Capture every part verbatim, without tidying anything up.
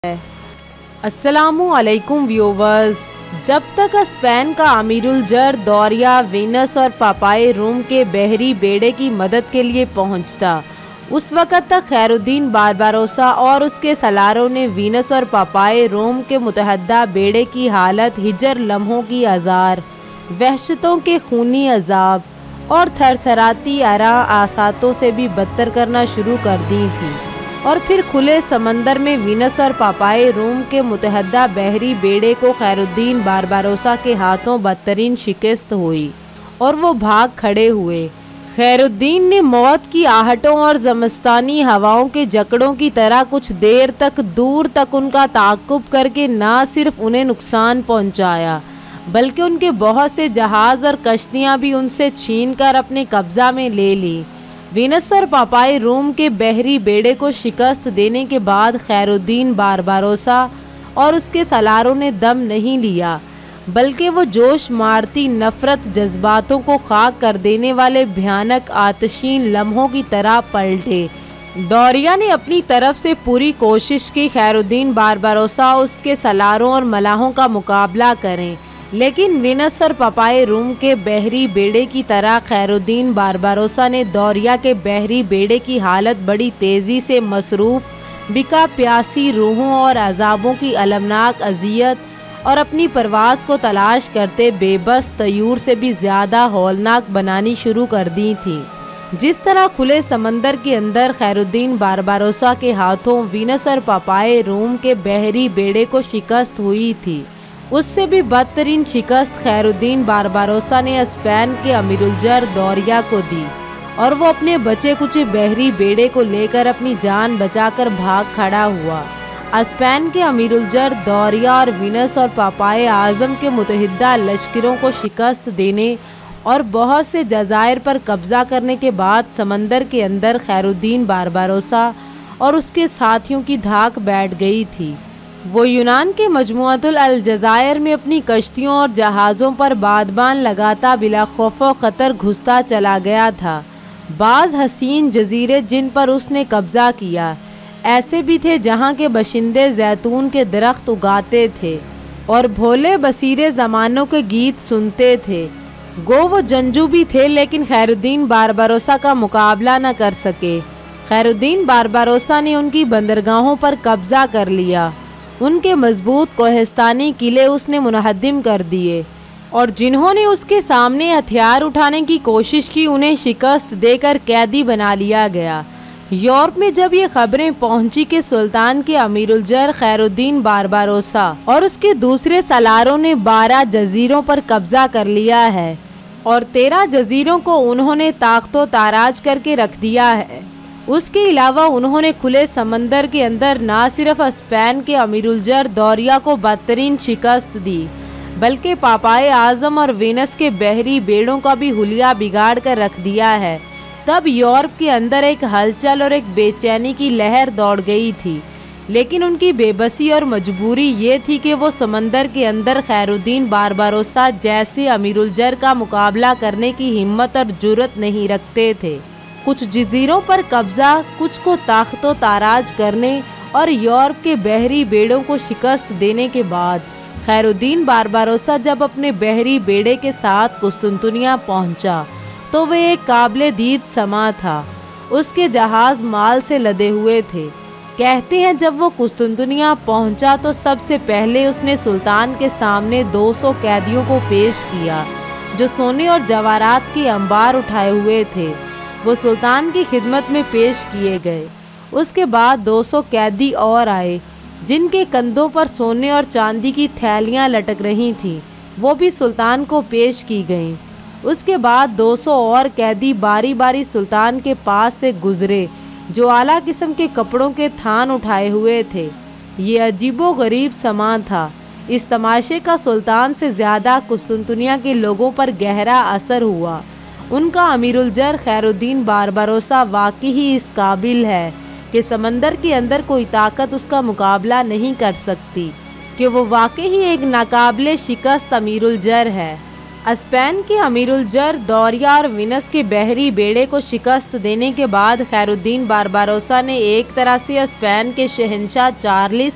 अस्सलामु अलैकुम व्यूवर्स। जब तक स्पेन का अमीरुल जर दौरिया वीनस और पापाए रूम के बहरी बेड़े की मदद के लिए पहुंचता, उस वक़्त तक खैरुद्दीन बारबारोसा और उसके सलारों ने वीनस और पापाए रोम के मुतहद्दा बेड़े की हालत हिजर लम्हों की आज़ार, वहशतों के खूनी अजाब और थरथराती आरा आसातों से भी बदतर करना शुरू कर दी थी। और फिर खुले समंदर में वीनस और पापाए रूम के मुतहद्दा बहरी बेड़े को खैरुद्दीन बारबारोसा के हाथों बदतरीन शिकस्त हुई और वो भाग खड़े हुए। खैरुद्दीन ने मौत की आहटों और ज़मस्तानी हवाओं के जकड़ों की तरह कुछ देर तक दूर तक उनका ताक़ुब करके ना सिर्फ उन्हें नुकसान पहुंचाया, बल्कि उनके बहुत से जहाज़ और कश्तियां भी उनसे छीन कर अपने कब्ज़ा में ले ली। वीनस और पापाए रूम के बहरी बेड़े को शिकस्त देने के बाद खैरुद्दीन बारबारोसा और उसके सलारों ने दम नहीं लिया, बल्कि वो जोश मारती नफ़रत जज्बातों को खाक कर देने वाले भयानक आतशीन लम्हों की तरह पलटे। दौरिया ने अपनी तरफ से पूरी कोशिश की खैरुद्दीन बारबारोसा उसके सलारों और मलाहों का मुकाबला करें, लेकिन वीनस और पापाए रूम के बहरी बेड़े की तरह खैरुद्दीन बारबारोसा ने दौरिया के बहरी बेड़े की हालत बड़ी तेज़ी से मसरूफ़ बिका प्यासी रूहों और अजाबों की अलमनाक अजियत और अपनी परवाज़ को तलाश करते बेबस तयूर से भी ज़्यादा हौलनाक बनानी शुरू कर दी थी। जिस तरह खुले समंदर के अंदर खैरुद्दीन बारबारोसा के हाथों वीनस और पापाए रूम के बहरी बेड़े को शिकस्त हुई थी, उससे भी बदतरीन शिकस्त खैरुद्दीन बारबारोसा ने स्पेन के अमीरुल जर दौरिया को दी और वो अपने बचे कुचे बहरी बेड़े को लेकर अपनी जान बचाकर भाग खड़ा हुआ। स्पेन के अमीरुल जर दौरिया और वीनस और पापाए आज़म के मुतहिदा लश्करों को शिकस्त देने और बहुत से जज़ायर पर कब्ज़ा करने के बाद समंदर के अंदर खैरुद्दीन बारबारोसा और उसके साथियों की धाक बैठ गई थी। वो यूनान के मजमुअतुल अलजज़ायर में अपनी कश्तियों और जहाज़ों पर बादबान लगाता बिला खौफ़ ख़तर घुसता चला गया था। बाज़ हसीन जजीरे जिन पर उसने कब्ज़ा किया ऐसे भी थे जहाँ के बशिंदे जैतून के दरख्त उगाते थे और भोले बसीरे ज़मानों के गीत सुनते थे। गो वो जंजू भी थे, लेकिन खैरुद्दीन बारबारोसा का मुकाबला न कर सके। खैरुद्दीन बारबारोसा ने उनकी बंदरगाहों पर कब्ज़ा कर लिया, उनके मजबूत कोहिस्तानी किले उसने मुनहदिम कर दिए और जिन्होंने उसके सामने हथियार उठाने की कोशिश की उन्हें शिकस्त देकर कैदी बना लिया गया। यूरोप में जब ये खबरें पहुंची कि सुल्तान के अमीरुल जर खैरुद्दीन बारबारोसा और उसके दूसरे सलारों ने बारह जजीरों पर कब्जा कर लिया है और तेरह जजीरों को उन्होंने ताख्तो ताराज करके रख दिया है, उसके अलावा उन्होंने खुले समंदर के अंदर ना सिर्फ स्पेन के अमीरुल जर दौरिया को बदतरीन शिकस्त दी, बल्कि पापाए आज़म और वीनस के बहरी बेड़ों का भी हुलिया बिगाड़ कर रख दिया है। तब यूरोप के अंदर एक हलचल और एक बेचैनी की लहर दौड़ गई थी, लेकिन उनकी बेबसी और मजबूरी ये थी कि वो समंदर के अंदर खैरुद्दीन बारबारोसा जैसे अमीरुल जर का मुकाबला करने की हिम्मत और जुर्रत नहीं रखते थे। कुछ जजीरों पर कब्जा, कुछ को ताख्तो ताराज करने और यूरोप के बहरी बेड़ों को शिकस्त देने के बाद खैरुद्दीन बारबारोसा जब अपने बहरी बेड़े के साथ कुस्तुनतुनिया पहुंचा तो वह एक काबिले दीद समा था। उसके जहाज माल से लदे हुए थे। कहते हैं जब वो कुस्तुनतुनिया पहुंचा तो सबसे पहले उसने सुल्तान के सामने दो सौ कैदियों को पेश किया जो सोने और जवाहरात के अंबार उठाए हुए थे। वो सुल्तान की खिदमत में पेश किए गए। उसके बाद दो सौ कैदी और आए जिनके कंधों पर सोने और चांदी की थैलियां लटक रही थीं, वो भी सुल्तान को पेश की गईं। उसके बाद दो सौ और कैदी बारी बारी सुल्तान के पास से गुजरे जो आला किस्म के कपड़ों के थान उठाए हुए थे। ये अजीबो गरीब समा था। इस तमाशे का सुल्तान से ज़्यादा कुस्तुनतुनिया के लोगों पर गहरा असर हुआ। उनका अमीरुल जर खैरुद्दीन बारबारोसा वाकई ही इस काबिल है कि समंदर के अंदर कोई ताकत उसका मुकाबला नहीं कर सकती, कि वो वाकई ही एक नाकाबिले शिकस्त अमीरुल जर है। स्पेन के अमीरुल जर दौरिया और वीनस के बहरी बेड़े को शिकस्त देने के बाद खैरुद्दीन बारबारोसा ने एक तरह से स्पेन के शहंशाह चार्ल्स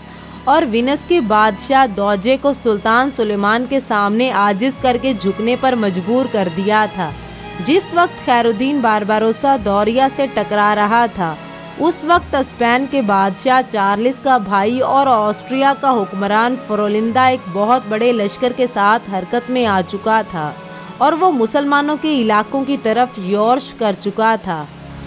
اور وینس کے بادشاہ دوجے کو سلطان سلیمان کے سامنے عاجز کر کے جھکنے پر مجبور کر دیا تھا۔ جس وقت خیر الدین بارباروسا دوریا سے ٹکرا رہا تھا، اس وقت اسپین کے بادشاہ چارلس کا بھائی اور آسٹریا کا حکمران فرولندا ایک بہت بڑے لشکر کے ساتھ حرکت میں آ چکا تھا اور وہ مسلمانوں کے علاقوں کی طرف یورش کر چکا تھا۔